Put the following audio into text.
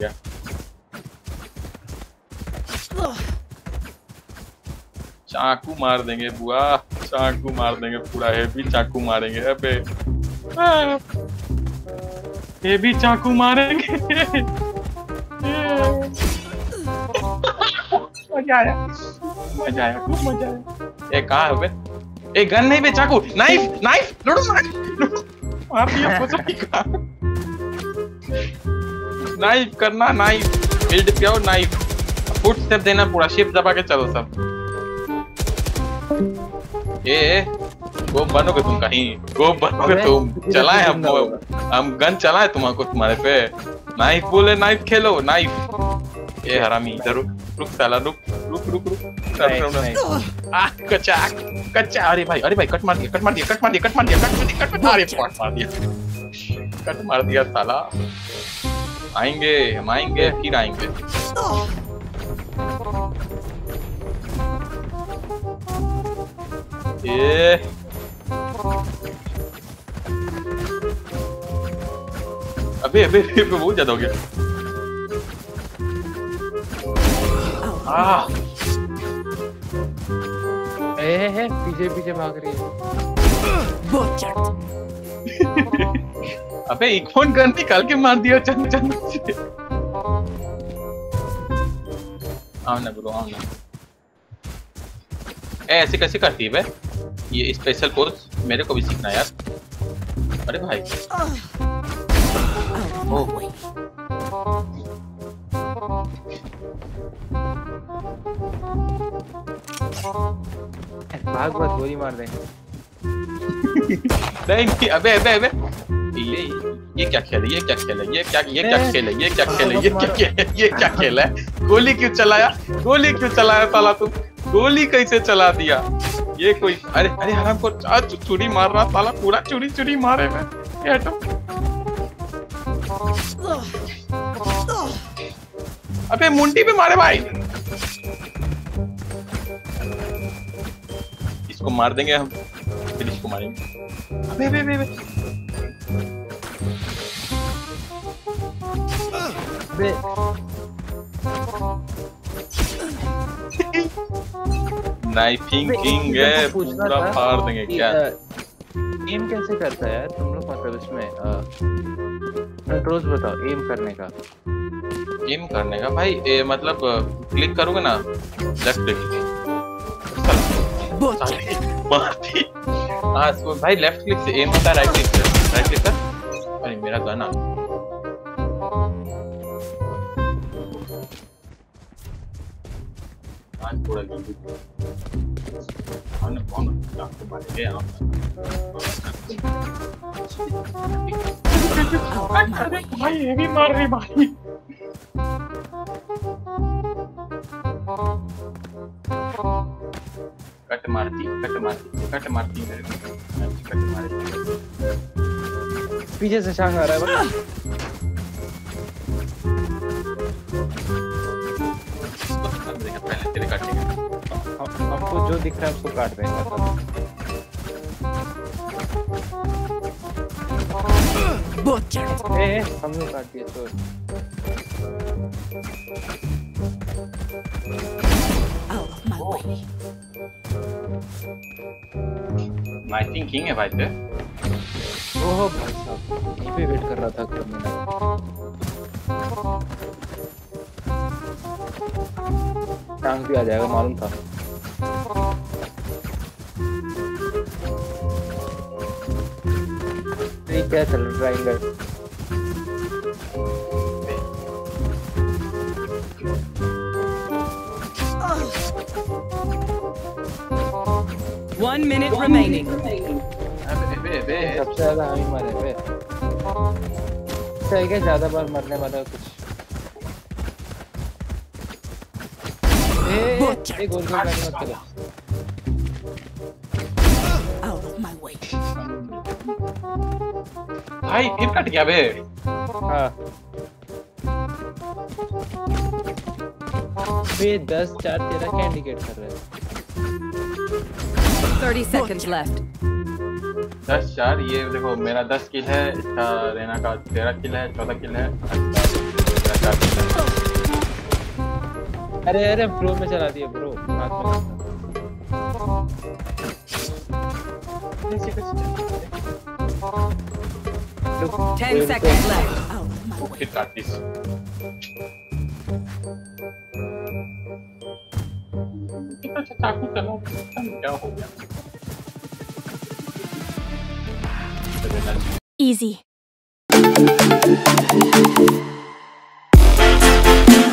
गया। चाकू मार देंगे बुआ, चाकू मार देंगे, पूरा हेवी चाकू मारेंगे। अबे हेवी चाकू मारेंगे। मजा आया, मजा आया, खूब मजा आया। ये कहाँ है बे? ए गन नहीं बे, चाकू, नाइफ, नाइफ, लड़ो, नाइफ मार दिया पता नहीं कहाँ। नाइफ करना, नाइफ बिल्ड किया, नाइफ फुट स्टेप देना, पूरा शिफ्ट दबा के चलो सब। ए गोप बनोगे तुम, कहीं गोप बनोगे तुम। चलाए हम गन चलाए तुमको, तुम्हारे पे नाइफ बोले, नाइफ खेलो, नाइफ। ए हरामी इधर रुक, रुक साला, रुक रुक रुक रुक। आ कच्चा कच्चा, अरे भाई कट मार दिया, कट मार दिया, कट मार दिया, कट मार दिया, कट मार दिया, कट मार दिया, कट मार दिया, कट मार दिया साला। आएंगे हम, आएंगे फिर आएंगे। ये अबे अबे बहुत ज्यादा हो गया। पीछे पीछे भाग रही है। अबे इकोन गन निकाल के मार दिया चंद चंद से। आओ ना ब्रो, आओ ना। ऐसे कैसे करती है बे ये स्पेशल पोज? मेरे को भी सीखना यार। अरे भाई भाग भाग, गोली मार देंगे। नहीं अबे अबे अबे ये क्या खेल है, ये क्या खेल है, ये क्या खेल है, ये क्या खेल है, ये क्या खेल है? गोली क्यों चलाया, गोली क्यों चलाया साला तुम? गोली कैसे चला दिया ये कोई? अरे अरे हराम को चुरी मार रहा साला, पूरा चुरी चुरी मारे मैं। ये हटो। अबे मुंडी पे मारे भाई। इसको मार देंगे हम, फिर इसको मारेंगे। अबे अबे अबे नाइफिंग किंग है, पूरा फाड़ देंगे क्या? एम कैसे करता है यार तुम लोग? मतलब इसमें कंट्रोल्स बताओ एम करने का। एम करने का भाई मतलब क्लिक करोगे ना लेफ्ट क्लिक मारती। हाँ भाई लेफ्ट क्लिक से एम होता है, राइट क्लिक से, राइट क्लिक कर। अरे मेरा गाना आज थोड़ा जल्दी कौन कौन आपको मारेंगे आप? भाई ये भी मार रही भाई। कट मारती कट मारती कट मारती मेरे को, कट मारती। पीछे से शांग आ रहा है बस। पहले तेरे काटेंगे, हमको जो दिख रहा है उसको काट देंगे। हमने काट दिया तो नाइटिंग किंग है भाई पे। ओह भाई साहब यहीं पे वेट कर रहा था कब मैंने। टांग भी आ जाएगा मालूम था। ये क्या चल रहा है? One minute remaining. सबसे ज्यादा हम ही मरे बे। सही है, ज्यादा बार मरने वाला है कुछ। गोल गोल बैठ मत करो। Out of my way. भाई फिर कट गया बे। हाँ बे 10 4 13 क्या इंडिकेट कर रहा है? 30 seconds left. 10-4 ये देखो मेरा 10 किल है, इसका रेना का 13 किल है, 14 किल है। मेरा काफी अरे अरे फ्लो में चला दिया ब्रो, हाथ में Look, 10 seconds left. Out of my way. Okay काटिस इतना अच्छा चाकू चला क्या हो गया Easy.